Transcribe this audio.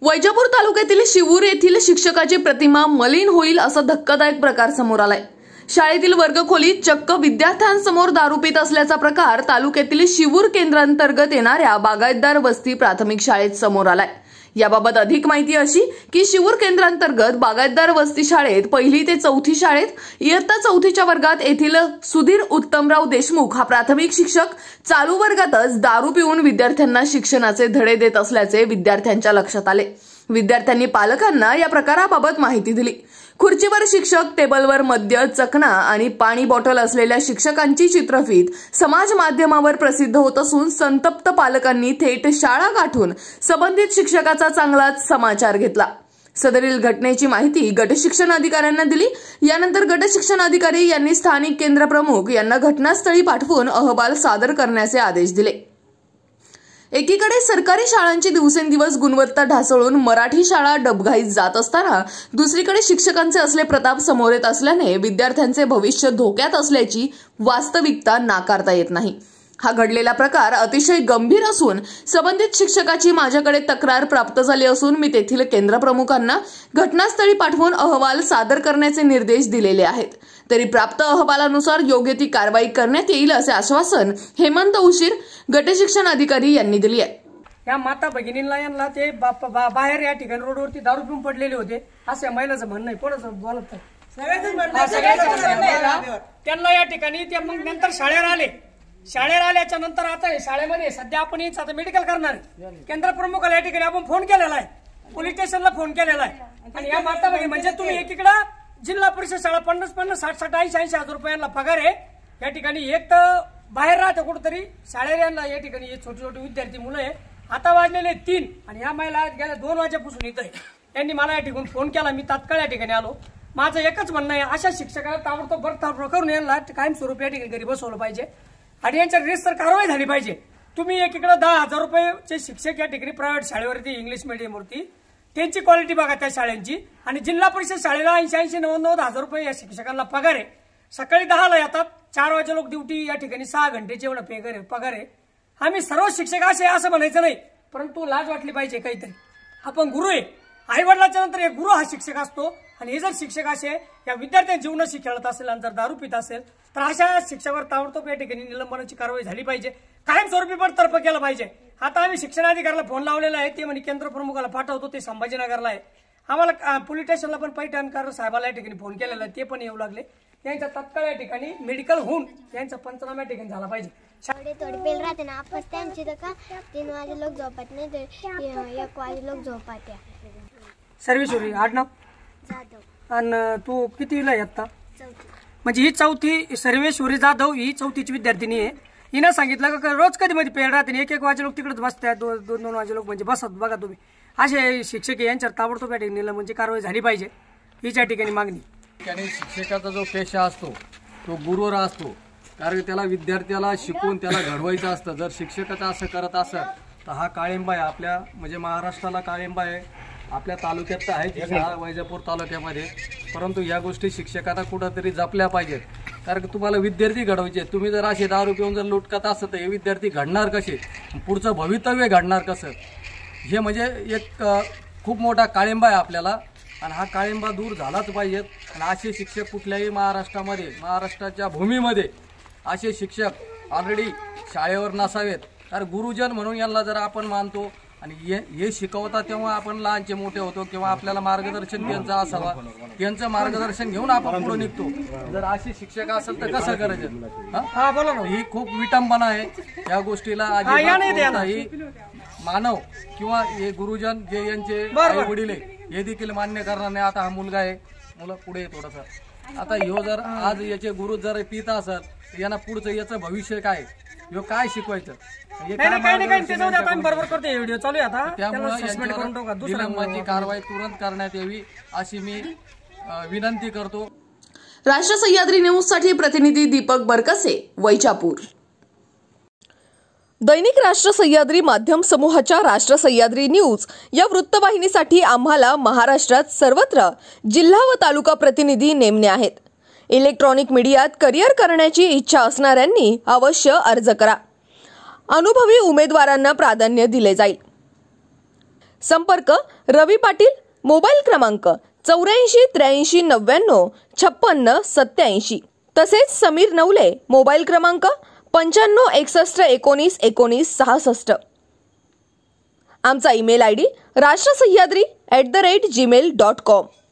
वैजापूर तालुक्यातील शिवूर येथील शिक्षकाची प्रतिमा मलिन होईल असा धक्कादायक प्रकार समोर आलाय। शाळेतील वर्गखोलीत चक्क विद्यार्थ्यांसमोर दारू पित असल्याचा प्रकार तालुक्यातील शिवूर केंद्रांतर्गत येणाऱ्या बागायतदार वस्ती प्राथमिक शाळेत समोर आलाय। याबाबत अधिक माहिती अशी की शिवूर केंद्रांतर्गत बागायतदार वस्ती शाळेत 1ली ते 4थी शाळेत इयत्ता 4थीच्या वर्गात येथील सुधीर उत्तमराव देशमुख हा प्राथमिक शिक्षक चालू वर्गातच दारू पिऊन विद्यार्थ्यांना शिक्षणाचे धडे देत असल्याचे विद्यार्थ्यांच्या लक्षात आले। विद्यार्थ्यांनी पालकांना या प्रकाराबाबत माहिती दिली। खुर्चीवर शिक्षक, टेबलवर मद्य, चकना आणि पाणी बॉटल असलेल्या शिक्षकांची चित्रफीत समाज माध्यमावर प्रसिद्ध होत असून संतप्त पालकांनी थेट शाळा गाठून संबंधित शिक्षकाचा चांगलाच समाचार घेतला। सदरील घटनेची माहिती गट शिक्षण अधिकाऱ्यांना दिली। यानंतर गट शिक्षण अधिकारी यांनी स्थानिक केंद्र प्रमुख यांना घटनास्थळी पाठवून अहवाल सादर करण्याचे आदेश दिले। एकीकडे सरकारी शाळांची दिवसेंदिवस गुणवत्ता ढासळून मराठी शाळा डबघाईत जात असताना दुसरीकडे शिक्षकांचे असले प्रताप समोर येत असल्याने विद्यार्थ्यांचे भविष्य धोक्यात असल्याची वास्तविकता नाकारता येत नाही। हा घडलेला प्रकार अतिशय गंभीर असून संबंधित शिक्षकाची माझ्याकडे तक्रार प्राप्त झाली असून मी तेथील केंद्र प्रमुखांना घटनास्थळी पाठवून अहवाल सादर करण्याचे निर्देश दिलेले आहेत। तरी प्राप्त अहवालानुसार योग्य ती कारवाई करण्यात येईल असे आश्वासन हेमंत उशीर गट शिक्षण अधिकारी यांनी दिले आहे। या माता भगिनींना यांना ते बाहेर या ठिकाणी रोडवरती दारू पिऊन पडलेले होते असे महिलाचं म्हणणं आहे। कोणाचं बोलत त्यांना या ठिकाणी ते मग नंतर शाळेवर आले। शाळेवर आल्याच्या नंतर आता शाळेमध्ये सध्या आपण आता मेडिकल करणार केंद्र प्रमुखाला या ठिकाणी आपण फोन केलेला आहे, पोलीस स्टेशनला फोन केलेला आहे। आणि या माता भगिनी म्हणजे तुम्ही एकीकडे जिल्हा परिषद शाळा 50-50, 60-60, 80-80 हजार रुपयांना पगार आहे। या ठिकाणी एक तर बाहेर राहते कुठेतरी शाळेला या ठिकाणी छोटे छोटे विद्यार्थी मुलं आहे। आता वाजलेले 3 आणि या महिला गेल्या 2 वाजेपासून इथं आहे। त्यांनी मला या ठिकाणी फोन केला, मी तात्काळ या ठिकाणी आलो। माझं एकच म्हणणं आहे, अशा शिक्षकाला ताबडतोब बरखास्त करून यांना कायमस्वरूपी या ठिकाणी घरी बसवलं पाहिजे आणि यांच्या रिस्तर कारवाई झाली पाहिजे। तुम्ही एकीकडे 10,000 रुपयाचे शिक्षक या ठिकाणी प्रायव्हेट शाळेवरती इंग्लिश मीडियमवरती त्यांची क्वालिटी बघा त्या शाळांची, आणि जिल्हा परिषद शाळेला 80-90 हजार रुपये या शिक्षकांना पगार आहे। सकाळी 10ला येतात, 4 वाजे लोक ड्युटी, या ठिकाणी 6 घंटेचे एवढा पगार आहे। आम्ही सर्व शिक्षक असे असं म्हणायचं नाही, परंतु लाज वाटली पाहिजे काहीतरी। आपण गुरु आहे, आई वडिलांच्या नंतर एक गुरु हा शिक्षक असतो। आणि हे जर शिक्षक असे या विद्यार्थ्यांच्या जीवनाशी खेळत असेल आणि जर दारू पित असेल तर अशा शिक्षकावर ताबडतोब या ठिकाणी निलंबनाची कारवाई झाली पाहिजे, कायमस्वरूपी बडतर्फ केलं पाहिजे। आता आम्ही शिक्षण अधिकाऱ्याला फोन लावलेला आहे, ते म्हणजे केंद्र प्रमुखाला पाठवतो, ते संभाजीनगरला आहे। आम्हाला पोलीस स्टेशनला पण पैठणकर साहेबाला या ठिकाणी फोन केलेला आहे, ते पण येऊ लागले। त्यांच्या तत्काळ या ठिकाणी मेडिकल होऊन त्यांचा पंचनामा या ठिकाणी झाला पाहिजे। थोडी पेल राहते ना आपण त्यांची तर का 3 वाजे लोक झोपत नाही तर 1 वाजे लोक झोपत आहे। सर्वेश्वरी आडनाव जाधव। आणि तू कितीला आहे आता? 4थी। म्हणजे ही 4थी सर्वेश्वरी जाधव ही 4थीची विद्यार्थिनी आहे। हिनं सांगितलं का रोज कधी मध्ये पेल राहते, 1-1 वाजे लोक तिकडेच बसतात, 2-2 वाजे लोक म्हणजे बसत। बघा तुम्ही असे शिक्षक यांच्यावर ताबडतोब या ठिकाणी म्हणजे कारवाई झाली पाहिजे, हीच्या ठिकाणी मागणी। शिक्षकाचा जो पेशा असतो तो गुरुवर असतो, कारण त्याला विद्यार्थ्याला शिकवून त्याला घडवायचं असतं। जर शिक्षकाचा असं करत असेल तर हा काळिंबा आहे, आपल्या म्हणजे महाराष्ट्राला काळिंबा आहे। आपल्या तालुक्यात तर आहे ती शाळा वैजापूर तालुक्यामध्ये, परंतु या गोष्टी शिक्षकांना कुठंतरी जपल्या पाहिजेत, कारण तुम्हाला विद्यार्थी घडवायचे। तुम्ही जर असे दारू पिऊन जर लुटकत असत तर हे विद्यार्थी घडणार कसे, पुढचं भवितव्य घडणार कसं? हे म्हणजे एक खूप मोठा काळिंबा आहे आपल्याला, आणि हा काळिंबा दूर झालाच पाहिजेत। आणि असे शिक्षक कुठल्याही महाराष्ट्रामध्ये, महाराष्ट्राच्या भूमीमध्ये असे शिक्षक ऑलरेडी शाळेवर नसावेत। कारण गुरुजन म्हणून यांना जर आपण मानतो आणि हे शिकवतात तेव्हा आपण लहानचे मोठे होतो किंवा आपल्याला मार्गदर्शन त्यांचं असावा, त्यांचं मार्गदर्शन घेऊन आपण पुढे निघतो। जर असे शिक्षक असेल तर कसं करायचं? हा बोला ना, ही खूप विटंबना आहे या गोष्टीला। ही मानव किंवा हे गुरुजन जे यांचे आई वडील आहे हे देखील मान्य करणार नाही। आता हा मुलगा आहे, मुलं पुढे थोडासा, आता ह्यो जर आज याचे गुरु जर पित असेल यांना पुढचं याचं भविष्य काय, ह्यो काय शिकवायचं? त्यामुळे निलंबनाची कारवाई तुरंत करण्यात यावी अशी मी विनंती करतो। राष्ट्र सह्याद्री न्यूज साठी प्रतिनिधी दीपक बरकसे, वैजापूर। दैनिक राष्ट्र सह्याद्री माध्यम समूहाच्या राष्ट्र सह्याद्री न्यूज या वृत्तवाहिनीसाठी आम्हाला महाराष्ट्रात सर्वत्र जिल्हा व तालुका प्रतिनिधी नेमणे आहेत। इलेक्ट्रॉनिक मीडियात करिअर करण्याची इच्छा असणाऱ्यांनी अवश्य अर्ज करा। अनुभवी उमेदवारांना प्राधान्य दिले जाईल। संपर्क रवी पाटील, मोबाईल क्रमांक 84 83 99 56 87. तसेच समीर नवले, मोबाईल क्रमांक 95 61 19 19 66. आमचा ईमेल ID राष्ट्रसह्याद्री@gmail.com.